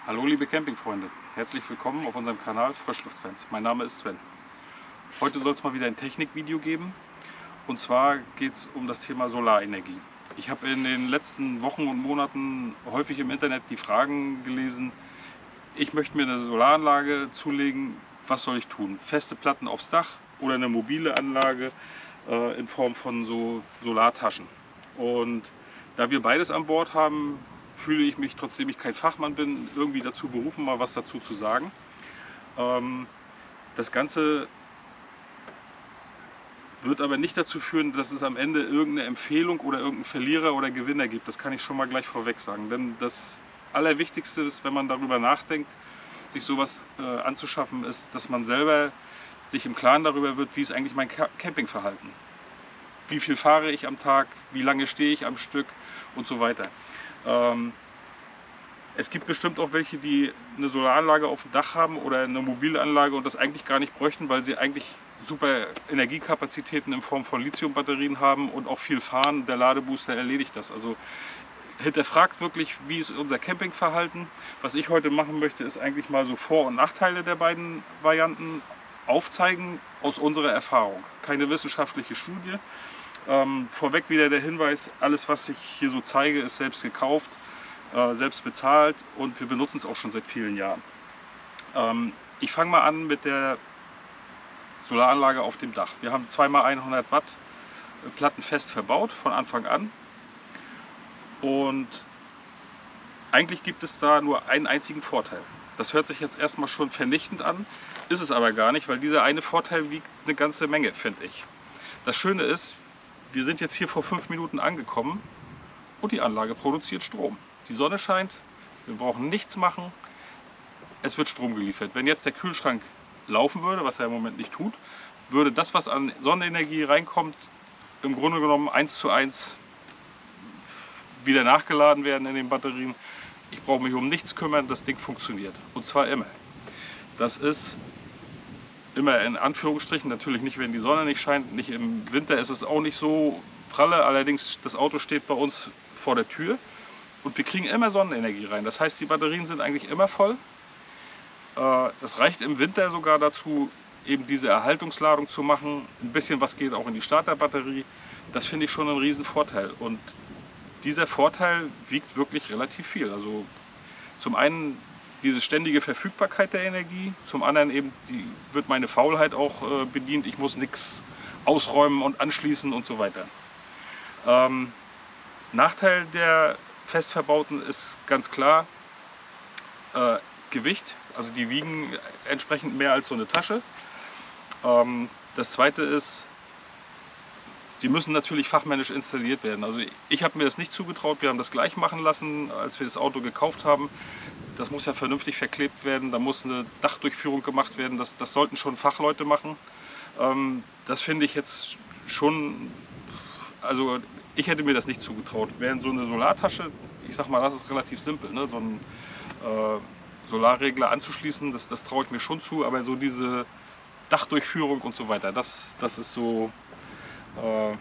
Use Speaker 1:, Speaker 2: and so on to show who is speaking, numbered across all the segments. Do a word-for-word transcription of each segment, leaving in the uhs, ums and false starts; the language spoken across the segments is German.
Speaker 1: Hallo liebe Campingfreunde, herzlich willkommen auf unserem Kanal Frischluftfans. Mein Name ist Sven. Heute soll es mal wieder ein Technikvideo geben und zwar geht es um das Thema Solarenergie. Ich habe in den letzten Wochen und Monaten häufig im Internet die Fragen gelesen, ich möchte mir eine Solaranlage zulegen, was soll ich tun? Feste Platten aufs Dach oder eine mobile Anlage äh, in Form von so Solartaschen? Und da wir beides an Bord haben, fühle ich mich, trotzdem ich kein Fachmann bin, irgendwie dazu berufen, mal was dazu zu sagen. Ähm, das Ganze wird aber nicht dazu führen, dass es am Ende irgendeine Empfehlung oder irgendeinen Verlierer oder Gewinner gibt. Das kann ich schon mal gleich vorweg sagen. Denn das Allerwichtigste ist, wenn man darüber nachdenkt, sich sowas äh, anzuschaffen, ist, dass man selber sich im Klaren darüber wird, wie ist eigentlich mein Campingverhalten. Wie viel fahre ich am Tag, wie lange stehe ich am Stück und so weiter. Ähm, es gibt bestimmt auch welche, die eine Solaranlage auf dem Dach haben oder eine mobile Anlage und das eigentlich gar nicht bräuchten, weil sie eigentlich super Energiekapazitäten in Form von Lithiumbatterien haben und auch viel fahren. Der Ladebooster erledigt das. Also hinterfragt wirklich, wie ist unser Campingverhalten. Was ich heute machen möchte, ist eigentlich mal so Vor- und Nachteile der beiden Varianten aufzeigen aus unserer Erfahrung. Keine wissenschaftliche Studie. Ähm, vorweg wieder der Hinweis, alles was ich hier so zeige, ist selbst gekauft, äh, selbst bezahlt und wir benutzen es auch schon seit vielen Jahren. Ähm, ich fange mal an mit der Solaranlage auf dem Dach. Wir haben zwei mal hundert Watt Platten fest verbaut von Anfang an und eigentlich gibt es da nur einen einzigen Vorteil. Das hört sich jetzt erstmal schon vernichtend an, ist es aber gar nicht, weil dieser eine Vorteil wiegt eine ganze Menge, finde ich. Das Schöne ist, wir sind jetzt hier vor fünf Minuten angekommen und die Anlage produziert Strom. Die Sonne scheint, wir brauchen nichts machen, es wird Strom geliefert. Wenn jetzt der Kühlschrank laufen würde, was er im Moment nicht tut, würde das, was an Sonnenenergie reinkommt, im Grunde genommen eins zu eins wieder nachgeladen werden in den Batterien. Ich brauche mich um nichts kümmern, das Ding funktioniert. Und zwar immer. Das ist immer in Anführungsstrichen, natürlich nicht, wenn die Sonne nicht scheint, nicht im Winter ist es auch nicht so pralle, allerdings das Auto steht bei uns vor der Tür und wir kriegen immer Sonnenenergie rein. Das heißt, die Batterien sind eigentlich immer voll. Es reicht im Winter sogar dazu, eben diese Erhaltungsladung zu machen. Ein bisschen was geht auch in die Starterbatterie. Das finde ich schon einen riesen Vorteil und dieser Vorteil wiegt wirklich relativ viel. Also zum einen diese ständige Verfügbarkeit der Energie, zum anderen eben die, wird meine Faulheit auch äh, bedient. Ich muss nichts ausräumen und anschließen und so weiter. Ähm, Nachteil der fest verbauten ist ganz klar äh, Gewicht. Also die wiegen entsprechend mehr als so eine Tasche. Ähm, das zweite ist, die müssen natürlich fachmännisch installiert werden. Also ich habe mir das nicht zugetraut, wir haben das gleich machen lassen, als wir das Auto gekauft haben. Das muss ja vernünftig verklebt werden, da muss eine Dachdurchführung gemacht werden, das, das sollten schon Fachleute machen. Ähm, das finde ich jetzt schon, also ich hätte mir das nicht zugetraut. Während so eine Solartasche, ich sag mal, das ist relativ simpel, ne? So einen äh, Solarregler anzuschließen, das, das traue ich mir schon zu, aber so diese Dachdurchführung und so weiter, das, das ist so, äh,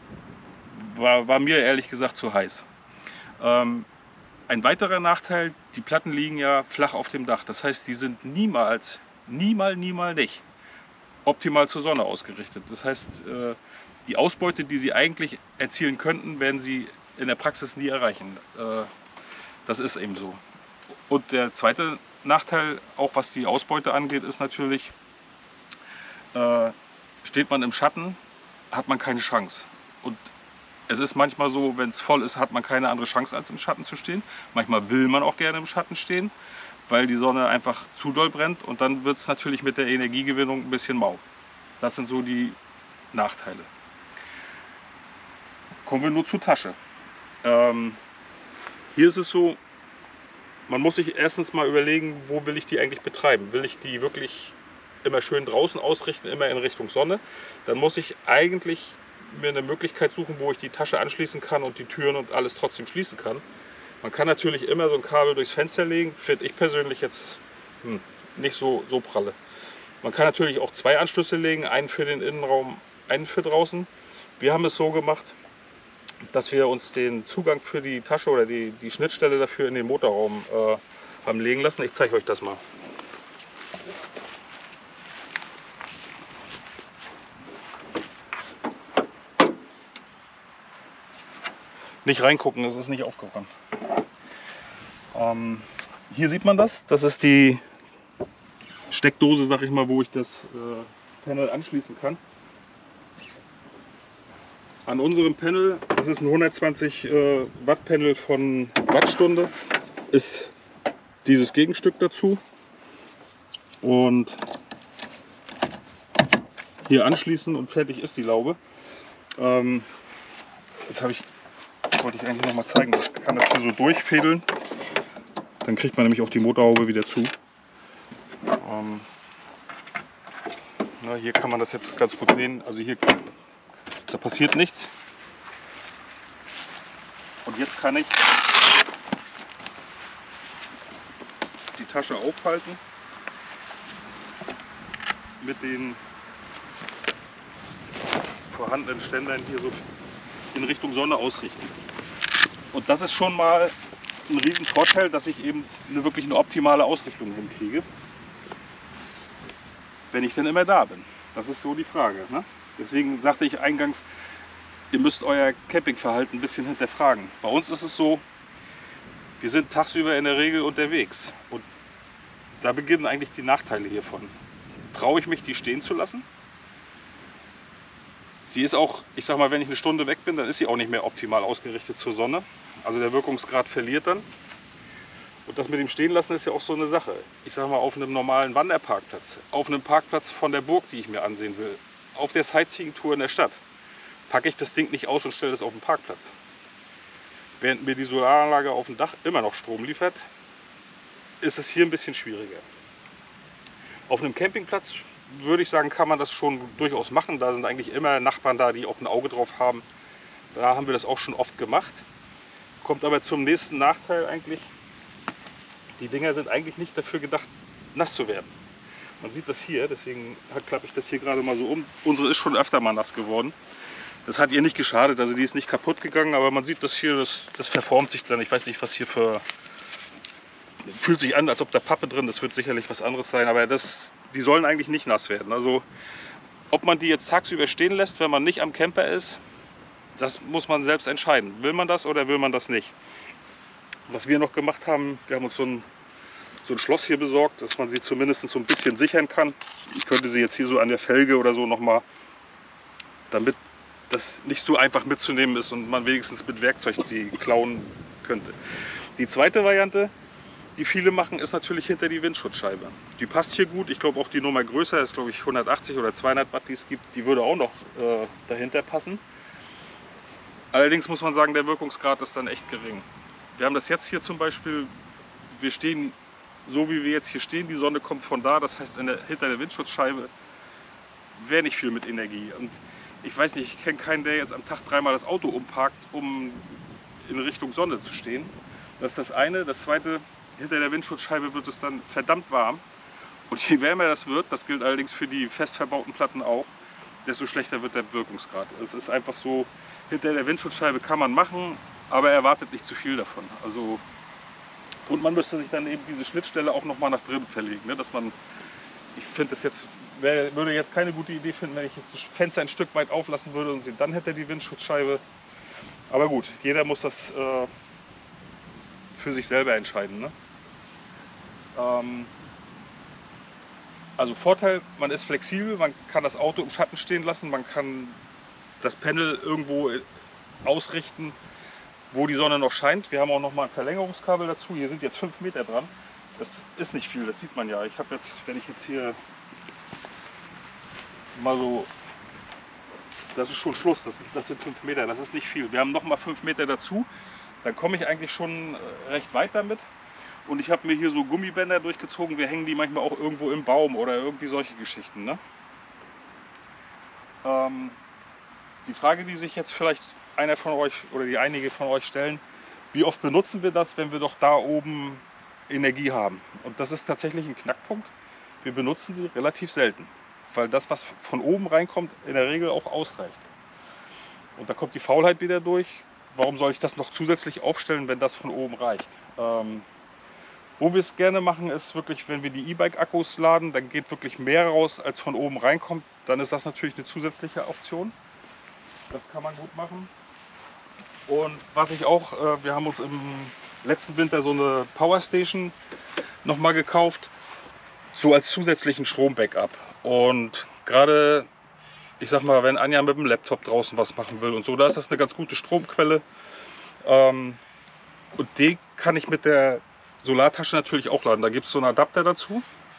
Speaker 1: war, war mir ehrlich gesagt zu heiß. Ähm, Ein weiterer Nachteil, die Platten liegen ja flach auf dem Dach. Das heißt, die sind niemals, niemals, niemals nicht optimal zur Sonne ausgerichtet. Das heißt, die Ausbeute, die sie eigentlich erzielen könnten, werden sie in der Praxis nie erreichen. Das ist eben so. Und der zweite Nachteil, auch was die Ausbeute angeht, ist natürlich, steht man im Schatten, hat man keine Chance. Und es ist manchmal so, wenn es voll ist, hat man keine andere Chance, als im Schatten zu stehen. Manchmal will man auch gerne im Schatten stehen, weil die Sonne einfach zu doll brennt und dann wird es natürlich mit der Energiegewinnung ein bisschen mau. Das sind so die Nachteile. Kommen wir nur zur Tasche. Ähm, hier ist es so, man muss sich erstens mal überlegen, wo will ich die eigentlich betreiben. Will ich die wirklich immer schön draußen ausrichten, immer in Richtung Sonne, dann muss ich eigentlich mir eine Möglichkeit suchen, wo ich die Tasche anschließen kann und die Türen und alles trotzdem schließen kann. Man kann natürlich immer so ein Kabel durchs Fenster legen, finde ich persönlich jetzt hm, nicht so, so pralle. Man kann natürlich auch zwei Anschlüsse legen, einen für den Innenraum, einen für draußen. Wir haben es so gemacht, dass wir uns den Zugang für die Tasche oder die, die Schnittstelle dafür in den Motorraum äh, haben legen lassen. Ich zeige euch das mal. Nicht reingucken, das ist nicht aufgeräumt. Ähm, hier sieht man das. Das ist die Steckdose, sag ich mal, wo ich das äh, Panel anschließen kann. An unserem Panel, das ist ein hundertzwanzig äh, Watt Panel von Wattstunde, ist dieses Gegenstück dazu. Und hier anschließen und fertig ist die Laube. Ähm, jetzt habe ich wollte ich eigentlich noch mal zeigen. Ich kann das hier so durchfädeln. Dann kriegt man nämlich auch die Motorhaube wieder zu. Ähm, na, hier kann man das jetzt ganz gut sehen. Also hier, da passiert nichts. Und jetzt kann ich die Tasche aufhalten mit den vorhandenen Ständern hier so in Richtung Sonne ausrichten. Und das ist schon mal ein riesen Vorteil, dass ich eben eine wirklich eine optimale Ausrichtung hinkriege, wenn ich denn immer da bin. Das ist so die Frage. Ne? Deswegen sagte ich eingangs, ihr müsst euer Campingverhalten ein bisschen hinterfragen. Bei uns ist es so, wir sind tagsüber in der Regel unterwegs und da beginnen eigentlich die Nachteile hiervon. Traue ich mich, die stehen zu lassen? Sie ist auch, ich sag mal, wenn ich eine Stunde weg bin, dann ist sie auch nicht mehr optimal ausgerichtet zur Sonne. Also der Wirkungsgrad verliert dann. Und das mit dem Stehenlassen ist ja auch so eine Sache. Ich sag mal, auf einem normalen Wanderparkplatz, auf einem Parkplatz von der Burg, die ich mir ansehen will, auf der Sightseeing-Tour in der Stadt, packe ich das Ding nicht aus und stelle es auf den Parkplatz. Während mir die Solaranlage auf dem Dach immer noch Strom liefert, ist es hier ein bisschen schwieriger. Auf einem Campingplatz würde ich sagen, kann man das schon durchaus machen. Da sind eigentlich immer Nachbarn da, die auch ein Auge drauf haben. Da haben wir das auch schon oft gemacht. Kommt aber zum nächsten Nachteil eigentlich. Die Dinger sind eigentlich nicht dafür gedacht, nass zu werden. Man sieht das hier, deswegen klappe ich das hier gerade mal so um. Unsere ist schon öfter mal nass geworden. Das hat ihr nicht geschadet, also die ist nicht kaputt gegangen, aber man sieht das hier, das, das verformt sich dann. Ich weiß nicht, was hier für... Fühlt sich an, als ob da Pappe drin, das wird sicherlich was anderes sein, aber das, die sollen eigentlich nicht nass werden. Also ob man die jetzt tagsüber stehen lässt, wenn man nicht am Camper ist, das muss man selbst entscheiden. Will man das oder will man das nicht? Was wir noch gemacht haben, wir haben uns so ein, so ein Schloss hier besorgt, dass man sie zumindest so ein bisschen sichern kann. Ich könnte sie jetzt hier so an der Felge oder so nochmal, damit das nicht so einfach mitzunehmen ist und man wenigstens mit Werkzeug sie klauen könnte. Die zweite Variante, die viele machen, ist natürlich hinter die Windschutzscheibe. Die passt hier gut. Ich glaube auch die Nummer größer ist, glaube ich, hundertachtzig oder zweihundert Watt, die es gibt. Die würde auch noch äh, dahinter passen. Allerdings muss man sagen, der Wirkungsgrad ist dann echt gering. Wir haben das jetzt hier zum Beispiel, wir stehen so wie wir jetzt hier stehen, die Sonne kommt von da, das heißt in der, hinter der Windschutzscheibe wäre nicht viel mit Energie. Und ich weiß nicht, ich kenne keinen, der jetzt am Tag dreimal das Auto umparkt, um in Richtung Sonne zu stehen. Das ist das eine. Das zweite, hinter der Windschutzscheibe wird es dann verdammt warm. Und je wärmer das wird, das gilt allerdings für die fest verbauten Platten auch, desto schlechter wird der Wirkungsgrad. Es ist einfach so, hinter der Windschutzscheibe kann man machen, aber erwartet nicht zu viel davon. Also, und man müsste sich dann eben diese Schnittstelle auch noch mal nach drinnen verlegen. Ne? Dass man, ich finde das jetzt, wär, würde jetzt keine gute Idee finden, wenn ich jetzt das Fenster ein Stück weit auflassen würde und sie dann hinter die Windschutzscheibe. Aber gut, jeder muss das äh, für sich selber entscheiden. Ne? Ähm, also Vorteil, man ist flexibel, man kann das Auto im Schatten stehen lassen, man kann das Panel irgendwo ausrichten, wo die Sonne noch scheint. Wir haben auch noch mal ein Verlängerungskabel dazu. Hier sind jetzt fünf Meter dran. Das ist nicht viel, das sieht man ja. Ich habe jetzt, wenn ich jetzt hier mal so, das ist schon Schluss, das, ist, das sind fünf Meter, das ist nicht viel. Wir haben noch mal fünf Meter dazu, dann komme ich eigentlich schon recht weit damit. Und ich habe mir hier so Gummibänder durchgezogen, wir hängen die manchmal auch irgendwo im Baum oder irgendwie solche Geschichten. Ne? Ähm, die Frage, die sich jetzt vielleicht einer von euch oder die einige von euch stellen, wie oft benutzen wir das, wenn wir doch da oben Energie haben? Und das ist tatsächlich ein Knackpunkt. Wir benutzen sie relativ selten, weil das, was von oben reinkommt, in der Regel auch ausreicht. Und da kommt die Faulheit wieder durch. Warum soll ich das noch zusätzlich aufstellen, wenn das von oben reicht? Ähm, Wo wir es gerne machen, ist wirklich, wenn wir die E-Bike-Akkus laden, dann geht wirklich mehr raus, als von oben reinkommt. Dann ist das natürlich eine zusätzliche Option. Das kann man gut machen. Und was ich auch, äh, wir haben uns im letzten Winter so eine Powerstation nochmal gekauft, so als zusätzlichen Strom-Backup. Und gerade, ich sag mal, wenn Anja mit dem Laptop draußen was machen will und so, da ist das eine ganz gute Stromquelle. Ähm, und die kann ich mit der Solartasche natürlich auch laden. Da gibt es so einen Adapter dazu.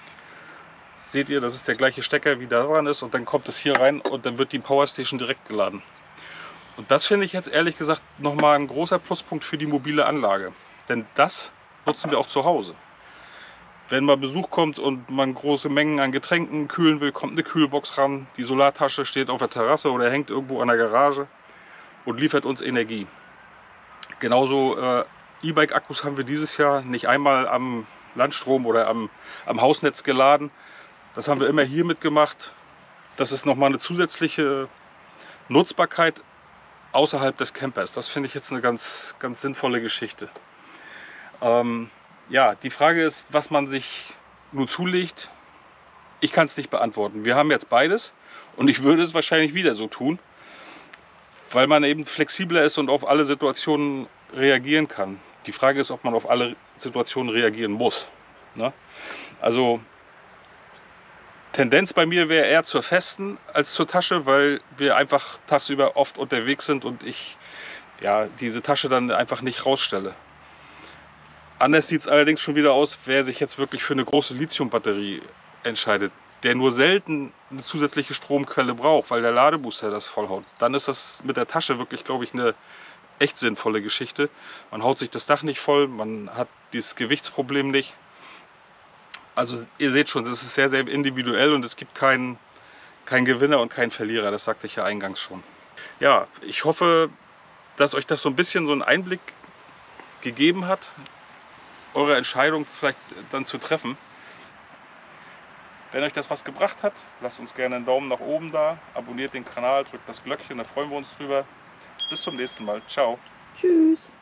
Speaker 1: Das seht ihr, das ist der gleiche Stecker, wie da dran ist. Und dann kommt es hier rein und dann wird die Powerstation direkt geladen. Und das finde ich jetzt ehrlich gesagt nochmal ein großer Pluspunkt für die mobile Anlage. Denn das nutzen wir auch zu Hause. Wenn mal Besuch kommt und man große Mengen an Getränken kühlen will, kommt eine Kühlbox ran. Die Solartasche steht auf der Terrasse oder hängt irgendwo an der Garage und liefert uns Energie. Genauso äh, E-Bike-Akkus haben wir dieses Jahr nicht einmal am Landstrom oder am, am Hausnetz geladen. Das haben wir immer hier mitgemacht. Das ist nochmal eine zusätzliche Nutzbarkeit außerhalb des Campers. Das finde ich jetzt eine ganz, ganz sinnvolle Geschichte. Ähm, ja, die Frage ist, was man sich nur zulegt. Ich kann es nicht beantworten. Wir haben jetzt beides und ich würde es wahrscheinlich wieder so tun, weil man eben flexibler ist und auf alle Situationen reagieren kann. Die Frage ist, ob man auf alle Situationen reagieren muss. Ne? Also Tendenz bei mir wäre eher zur festen als zur Tasche, weil wir einfach tagsüber oft unterwegs sind und ich ja, diese Tasche dann einfach nicht rausstelle. Anders sieht es allerdings schon wieder aus, wer sich jetzt wirklich für eine große Lithium-Batterie entscheidet, der nur selten eine zusätzliche Stromquelle braucht, weil der Ladebooster das vollhaut. Dann ist das mit der Tasche wirklich, glaube ich, eine echt sinnvolle Geschichte. Man haut sich das Dach nicht voll, man hat dieses Gewichtsproblem nicht. Also ihr seht schon, das ist sehr, sehr individuell und es gibt keinen keinen Gewinner und keinen Verlierer, das sagte ich ja eingangs schon. Ja, ich hoffe, dass euch das so ein bisschen so einen Einblick gegeben hat, eure Entscheidung vielleicht dann zu treffen. Wenn euch das was gebracht hat, lasst uns gerne einen Daumen nach oben da, abonniert den Kanal, drückt das Glöckchen, da freuen wir uns drüber. Bis zum nächsten Mal. Ciao.
Speaker 2: Tschüss.